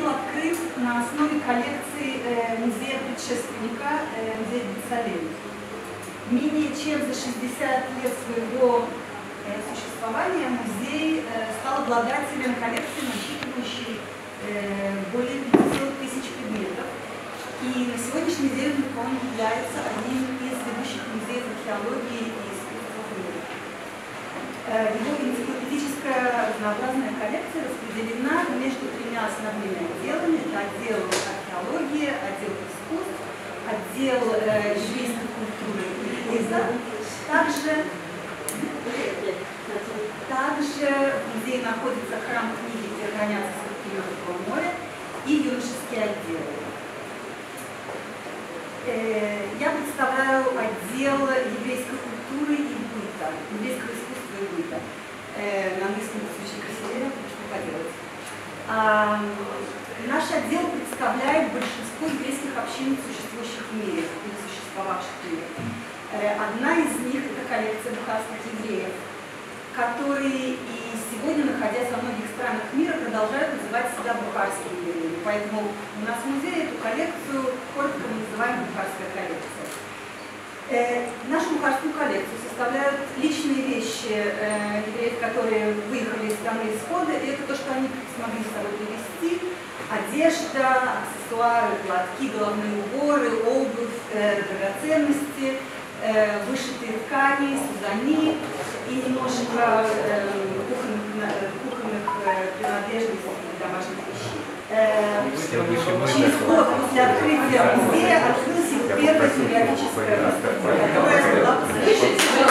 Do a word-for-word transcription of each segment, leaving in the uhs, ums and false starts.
был открыт на основе коллекции э, музея предшественника, э, музея Бицалей. Менее чем за шестьдесят лет своего э, существования музей э, стал обладателем коллекции, насчитывающей э, более пятисот тысяч предметов. И на сегодняшний день он является одним из ведущих музеев археологии и искусства в мире. Его энциклопедическая разнообразная коллекция распределена между тремя основными отделами. Это отдел археологии, отдел искусств, отдел э, еврейской культуры и языка. Также, также в музее находится храм книги, где хранятся свитки Мертвого моря, и юношеский отдел. Э, я представляю отдел еврейской культуры и быта, еврейского искусства. Э, на английском звучит красивее, что поделать. А, наш отдел представляет большинство еврейских общин, существующих в мире, или существовавших в мире. Э, одна из них – это коллекция бухарских евреев, которые и сегодня, находясь во многих странах мира, продолжают называть себя бухарскими евреями. Поэтому у нас в музее эту коллекцию коротко мы называем бухарская коллекция. Э, нашу бухарскую коллекцию составляют личные вещи э, евреев, которые выехали из страны исхода, и это то, что они смогли с собой привезти: одежда, аксессуары, платки, головные уборы, обувь, э, драгоценности, э, вышитые ткани, сузани и немножко э, кухонных, кухонных э, принадлежностей и домашних вещей. Э, через год после открытия музея открылась его первая филиографическая выставка, которая была посвящена,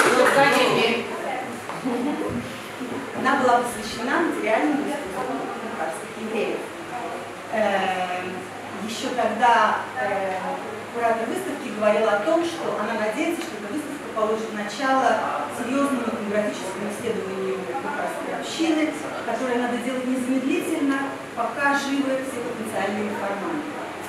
она была посвящена материальному искусству бухарских евреев. Э, еще тогда э, куратор выставки говорил о том, что она надеется, что эта выставка положит начало серьезному этнографическому исследованию бухарской общины, которое надо делать незамедлительно, пока живы все потенциальные форматы.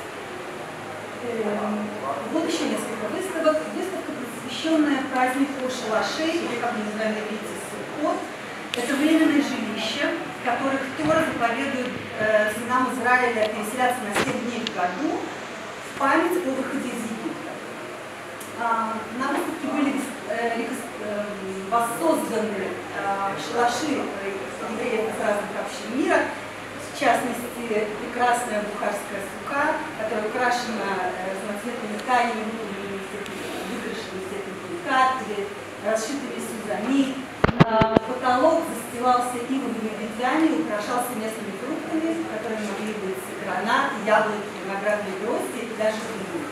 Вот еще несколько выставок. Выставка, посвященная празднику шалашей, или как мы называем на иврите Суккот. Это временное жилище, в которых Тора заповедует э, сынам Израиля переселяться на семь дней в году в память о выходе из Египта. А, на выставке были э, э, воссозданы э, шалаши евреев из разных общин мира. В частности, прекрасная бухарская сука, которая украшена разноцветными тканями, выкрашенными цветными катри, расшитыми сузами. Потолок застилался ивовыми ветвями, украшался местными фруктами, которые могли быть гранаты, яблоки, виноградные грозди и даже лимон.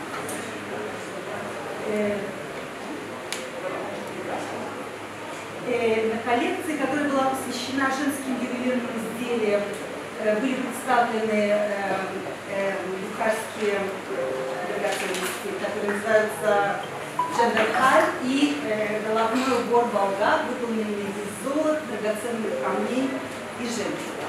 На коллекции, которая была посвящена женским ювелирным изделиям, были представлены э, э, бухарские драгоценности, которые называются джандакаль и э, головной убор болгар, выполненный из золота, драгоценных камней и жемчуга.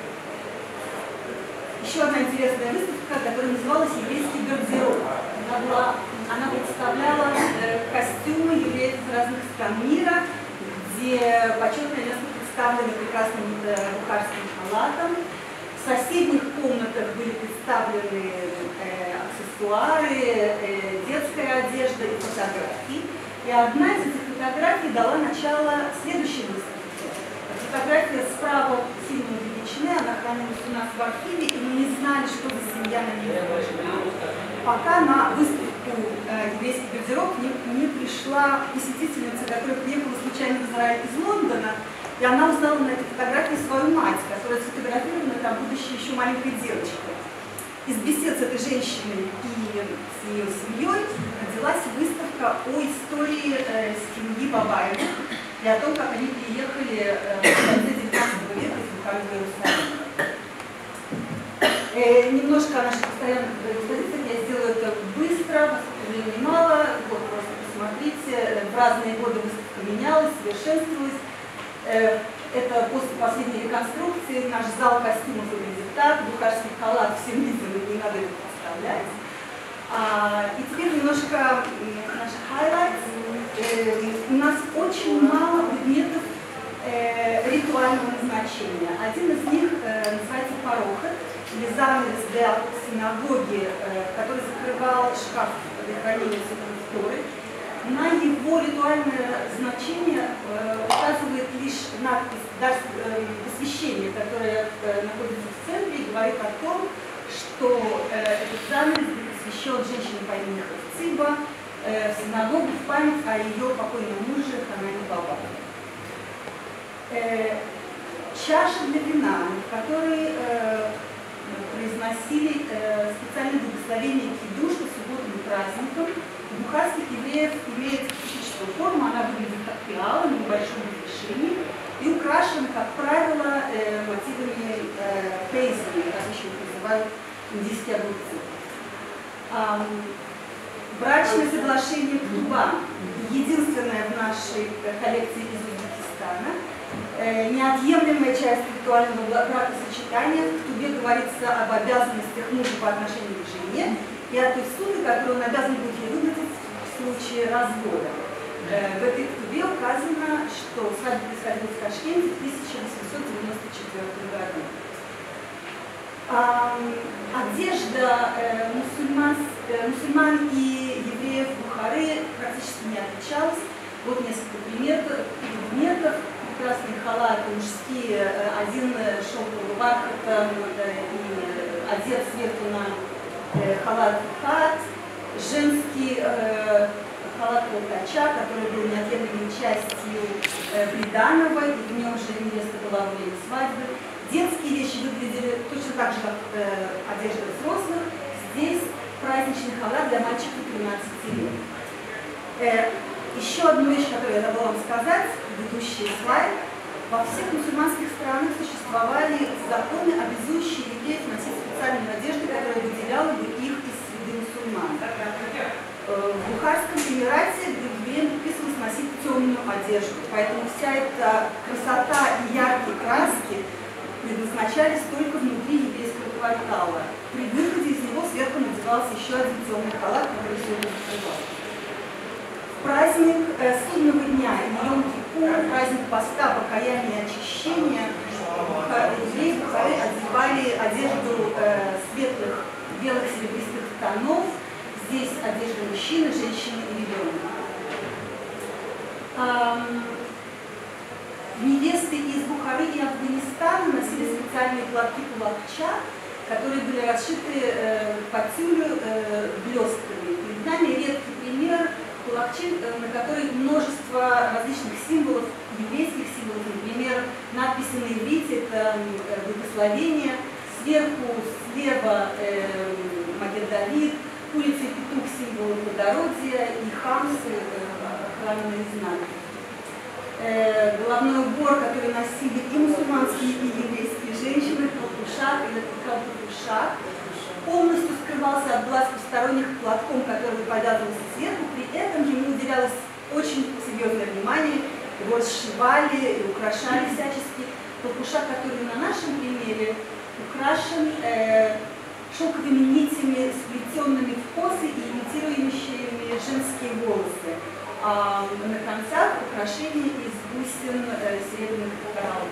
Еще одна интересная выставка, которая называлась «Еврейский гардероб». Она, была, она представляла э, костюмы евреев из разных стран мира, где почетное место представлено прекрасным э, бухарским халатом. В соседних комнатах были представлены э, аксессуары, э, детская одежда и фотографии. И одна из этих фотографий дала начало следующей выставке. Фотография справа сильно увеличена, она хранилась у нас в архиве, и мы не знали, что за семья на ней изображена. Пока на выставку э, «Еврейский гардероб» не, не пришла посетительница, которая приехала случайно в Израиль из Лондона, и она узнала на этой фотографии свою мать, которая сфотографирована там, будущей еще маленькой девочкой. Из бесед с этой женщиной и с ее семьей родилась выставка о истории э, семьи Бабаевых и о том, как они приехали э, в конце девятнадцатого века из Бухары в Иерусалим. Э, немножко о наших постоянных экспозициях, я сделаю это быстро, времени мало, вот просто посмотрите, в разные годы выставка менялась, совершенствовалась. Это после последней реконструкции наш зал костюмов выглядит так, бухарский халат всем видим, не надо его поставлять. А, и теперь немножко наших highlights. Э, у нас очень мало предметов э, ритуального назначения. Один из них э, называется парохот. или занавес для синагоги, который закрывал шкаф для хранения Святой Торы. На его ритуальное значение указывает лишь надпись «Посвящение», которая находится в центре и говорит о том, что этот занавес был посвящен женщине по имени Хавциба в синагогу в память о ее покойном муже Ханане Бабаре. Чаша для вина, в которой э, произносили э, специальное благословение кидуш по субботам и праздникам. У бухарских евреев имеет специфическую форму, она выглядит как пиала на небольшом разрешении и украшена, как правило, э, мотивами э, пейзами, как еще их называют индийские огурцы. А, брачное соглашение Ктуба, единственное в нашей коллекции из Узбекистана. Неотъемлемая часть ритуального бракосочетания. В Ктубе говорится об обязанностях мужа по отношению к жене и о той сумме, которую он обязан будет ей выплатить в случае развода. В этой Ктубе указано, что свадьба происходила в Ташкенте в тысяча восемьсот девяносто четвёртом году. Одежда мусульман, мусульман и евреев Бухары практически не отличалась. Вот несколько предметов. Красные халаты мужские, один шелковый бархат и одет сверху на халат хат, женский халат полтача, который был неотъемлемой частью приданого, и в нем же невеста была во время свадьбы. Детские вещи выглядели точно так же, как одежда взрослых. Здесь праздничный халат для мальчиков тринадцати лет. Еще одну вещь, которую я забыла вам сказать, ведущий слайд. Во всех мусульманских странах существовали законы, обязующие евреев носить специальную одежду, которая выделяла бы их из среды мусульман. В Бухарском Эмирате евреям предписывалось носить темную одежду, поэтому вся эта красота и яркие краски предназначались только внутри еврейского квартала. При выходе из него сверху надевался еще один темный халат, который сегодня закрывался. Праздник э, судного дня, Йом-Кипур, праздник поста, покаяния и очищения, евреи Бухары одевали одежду э, светлых, белых, серебристых тонов. Здесь одежда мужчины, женщины и ребенка. Эм, невесты из Бухары и Афганистана носили специальные платки кулакча, которые были расшиты э, по тюлю э, блестками. Перед нами редкий пример кулакчи, на которой множество различных символов, еврейских символов, например, надписи на иврите, это благословение, сверху, слева э, Маген Давид, курица и петух, символы плодородия, и хамсы, э, охранные знаки. Э, головной убор, который носили и мусульманские, и еврейские женщины, колпушак или колпушак, полностью скрывался от глаз посторонних платком, который повязывался сверху, при этом ему уделялось очень серьезное внимание, его сшивали и украшали всячески. Колпушак, который на нашем примере украшен э, шелковыми нитями, сплетенными в косы и имитирующими женские волосы. А на концах украшения из бусин э, серебряных кораллов.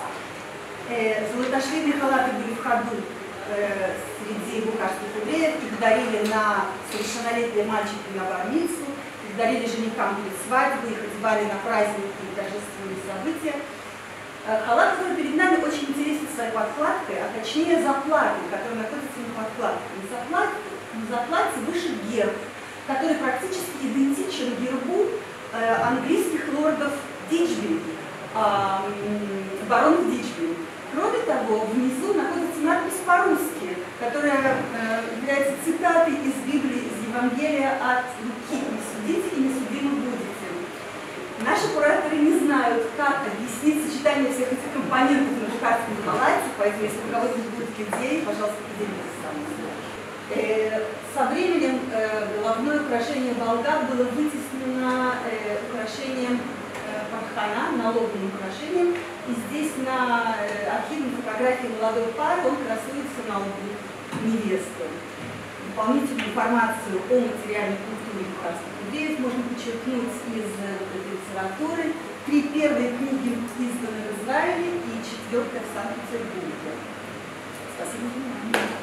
Э, золотошвейные халаты были в ходу среди бухарских евреев, их дарили на совершеннолетие мальчика на бар-мицву, их дарили женихам перед свадьбой, их одевали на праздники и торжественные события. Халат, который перед нами, очень интересен своей подкладкой, а точнее заплатой, которая находится на подкладке. На заплате, на заплате вышит герб, который практически идентичен гербу э, английских лордов Дичби, э, баронов Дичби. Кроме того, внизу находится надпись по-русски, которая э, является цитатой из Библии, из Евангелия от Луки: «Не судите и не судимы будете». Наши кураторы не знают, как объяснить сочетание всех этих компонентов на бухарском халате, поэтому если у кого-нибудь будут идеи, пожалуйста, поделитесь с нами. Э, со временем э, головное украшение болгар было вытеснено э, украшением пархана, налоговым украшением, и здесь на э, архивной фотографии молодой пары он красуется на лбу невесты. Дополнительную информацию о материальной культуре бухарских евреев можно подчеркнуть из этой литературы. Три первые книги изданы в Израиле и четвертая в Санкт-Петербурге. Спасибо за внимание.